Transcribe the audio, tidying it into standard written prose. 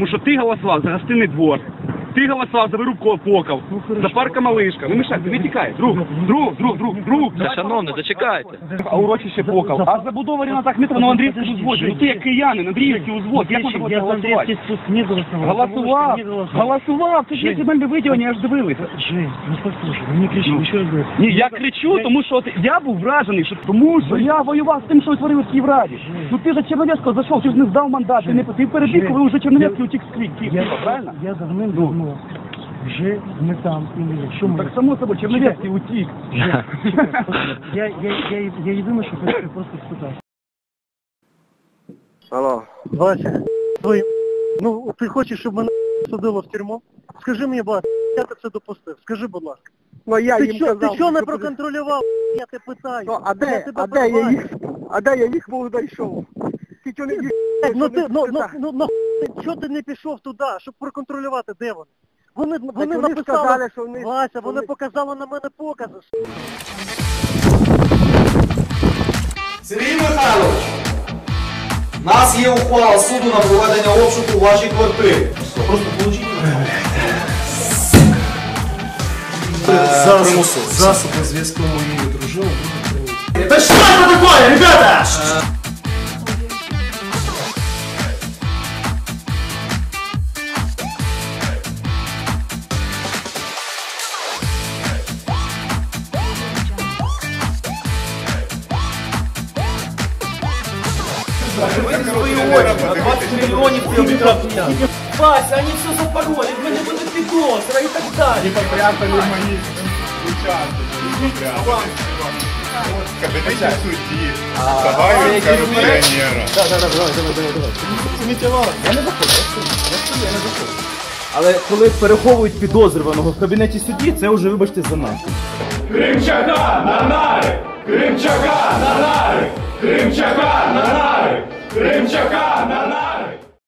Тому що ти голосував за гостинний двор, ти голосував за вирубку опоків, за парка Малишка. Не мешай, не тікай. Друг. Шановний, зачекайте. А урочище Поков. А забудова Ріната Ахметова на Андріївському узводі. Ну ти як киянин, Андріївський узвод. Як можна було голосувати? Голосував. Ти ж є земельне виділення, аж дивилися. Жень, ну послушай, ну не кричи, еще раз говорю. Ні, я кричу, тому що я був вражений, тому що я воював з тим, що творив в Київраді. Ну ти за Черновецького зайшов, ти ж не здав мандат, ти перебіг, коли вже Черновецький утік з Києва, правильно? Я давним-давно вже не там і не є. Що ми? Так само собою, Черновецький утік. Я єдине, що хочу просто спитати. Алло. Вася, ну ти хочеш, щоб мене судило в тюрму? Скажи мені, Вася, я це допустив. Скажи, будь ласка. Ну я їм казав. Ти що не проконтролював? Я тебе питаю. Ну, а де я їх був знайшов? Тільки не їх. Чого ти не пішов туди, щоб проконтролювати, де вони? Вони написали, сказали, що вони... Вася, вони показали на мене покази. Сергій Михайлович, у нас є ухвала суду на проведення обшуку у вашій квартирі. Просто получіть. Засоби зв'язку моєї дружини будуть прийняті. Та що це таке, ребята? Свои очи, на 20 миллионов километров. Вася, они все запороли, в мене буде підозра і так далі. Не попрятали мои участки. В кабинете судьи. Добавить коррупционера. Я не заходжу. Але коли переховують підозрюваного в кабінеті судді, це вже, вибачте, занадто. Кримчака на нари! Кримчака на нари! Кримчака на нари! Кримчака на нари!